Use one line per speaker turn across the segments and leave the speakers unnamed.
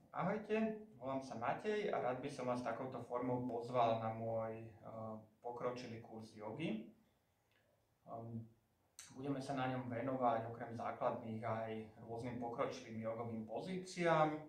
Ahojte, volám sa Matej a rád by som vás takouto formou pozval na môj pokročilý kurz jogy. Budeme sa na ňom venovať okrem základných aj rôznym pokročilým jogovým pozíciám.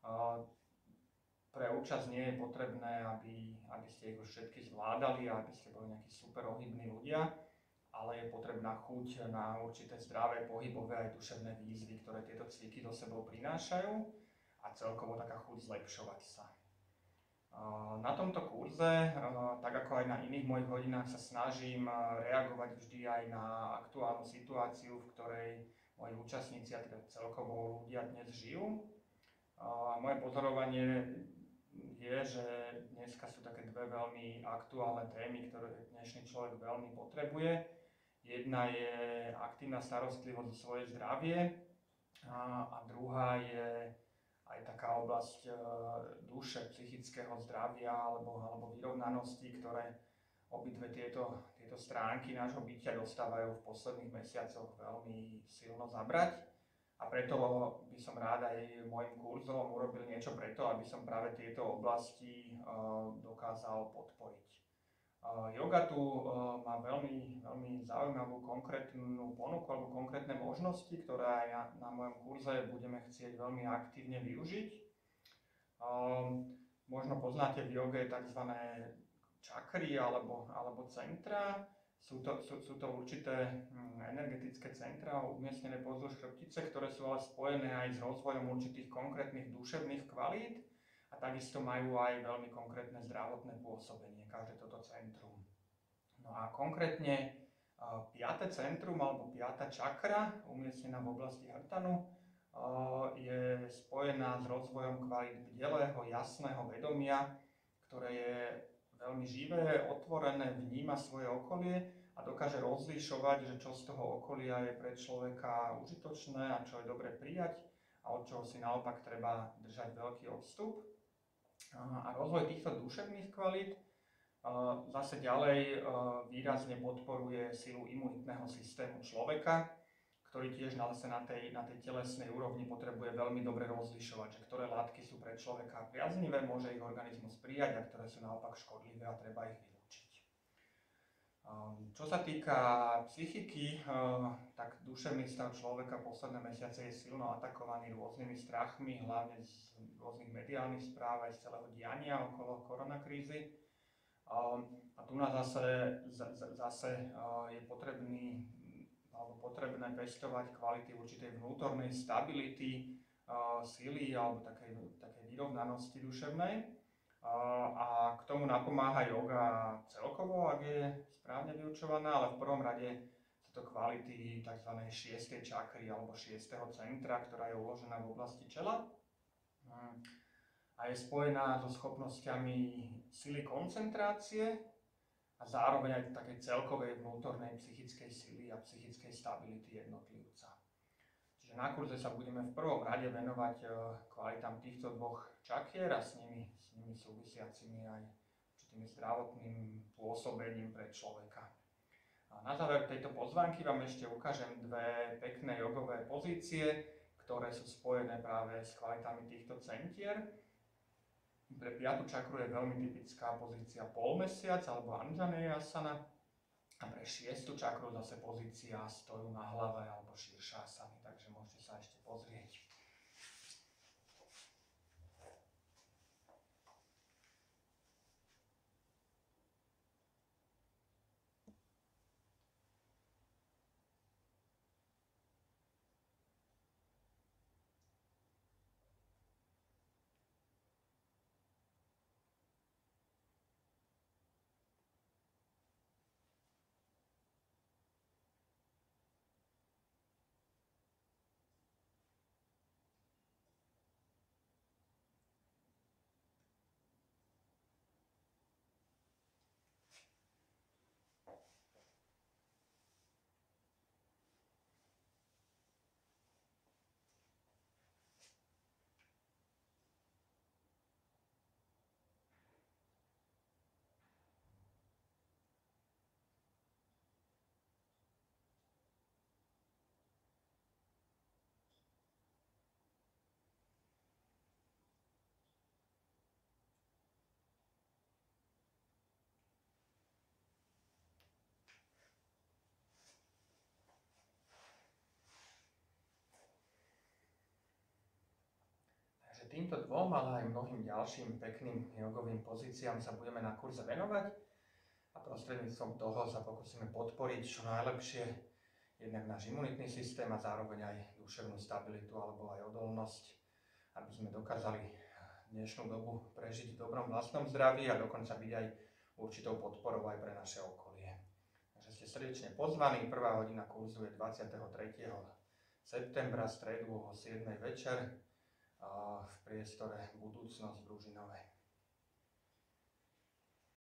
Pre účasť nie je potrebné, aby ste ich už všetky zvládali a aby ste boli nejakí super ohybní ľudia, ale je potrebná chuť na určité zdravé pohybové aj duševné výzvy, ktoré tieto cviky do sebou prinášajú, a celkovo taká chuť zlepšovať sa. Na tomto kurze, tak ako aj na iných mojich hodinách, sa snažím reagovať vždy aj na aktuálnu situáciu, v ktorej moji účastníci a teda celkovo ľudia dnes žijú. Moje pozorovanie je, že dneska sú také dve veľmi aktuálne témy, ktoré dnešný človek veľmi potrebuje. Jedna je aktívna starostlivosť o svoje zdravie a druhá je aj taká oblasť duše, psychického zdravia alebo vyrovnanosti, ktoré obidve tieto stránky nášho bytia dostávajú v posledných mesiacoch veľmi silno zabrať. A preto by som rád aj môjim kurzom urobil niečo preto, aby som práve tieto oblasti dokázal podporiť. Yoga tu má veľmi zaujímavú konkrétnu ponuku alebo konkrétne možnosti, ktoré aj na mojom kurze budeme chcieť veľmi aktívne využiť. Možno poznáte v joge tzv. Čakry alebo centra. Sú to určité energetické centra umiestnené pozdĺž chrbtice, ktoré sú ale spojené aj s rozvojom určitých konkrétnych duševných kvalít. A takisto majú aj veľmi konkrétne zdravotné pôsobenie, každé toto centrum. No a konkrétne 5. centrum alebo 5. čakra, umiestnená v oblasti hrtanu, je spojená s rozvojom kvalít bdelého, jasného vedomia, ktoré je veľmi živé, otvorené, vníma svoje okolie a dokáže rozlišovať, že čo z toho okolia je pre človeka užitočné a čo je dobre prijať a od čoho si naopak treba držať veľký odstup. A rozvoj týchto duševných kvalít zase ďalej výrazne podporuje silu imunitného systému človeka, ktorý tiež zase na tej telesnej úrovni potrebuje veľmi dobre rozlišovať, že ktoré látky sú pre človeka priaznivé, môže ich organizmus prijať a ktoré sú naopak škodlivé a treba ich vylúčiť. Čo sa týka psychiky, tak duševný stav človeka posledné mesiace je silno atakovaný rôznymi strachmi, hlavne z rôznych mediálnych správ aj z celého diania okolo koronakrízy. A tu nás zase je potrebné pestovať kvality určitej vnútornej stability, sily alebo takej vyrovnanosti duševnej. A k tomu napomáha yoga celkovo, ak je správne vyučovaná, ale v prvom rade sú to kvality tzv. 6. čakry alebo 6. centra, ktorá je uložená v oblasti čela a je spojená so schopnosťami sily koncentrácie a zároveň aj takej celkovej vnútornej psychickej sily a psychickej stability jednotlivca. Čiže na kurze sa budeme v prvom rade venovať kvalitám týchto dvoch čakier a s nimi súvisiacimi aj určitými zdravotným pôsobením pre človeka. A na záver tejto pozvánky vám ešte ukážem dve pekné jogové pozície, ktoré sú spojené práve s kvalitami týchto centier. Pre 5. čakru je veľmi typická pozícia polmesiac alebo Anjaneyasana a pre 6. čakru zase pozícia stoju na hlave alebo Širšasany, takže môžete sa ešte pozrieť. týmto dvom, ale aj mnohým ďalším pekným jogovým pozíciám sa budeme na kurze venovať a prostredníctvom toho sa pokúsime podporiť čo najlepšie jednak náš imunitný systém a zároveň aj duševnú stabilitu alebo aj odolnosť, aby sme dokázali dnešnú dobu prežiť v dobrom vlastnom zdraví a dokonca byť aj určitou podporou aj pre naše okolie. Takže ste srdečne pozvaní. Prvá hodina kurzu je 23. septembra, stredu o 7. večer v priestore Budúcnosť v Ružinove.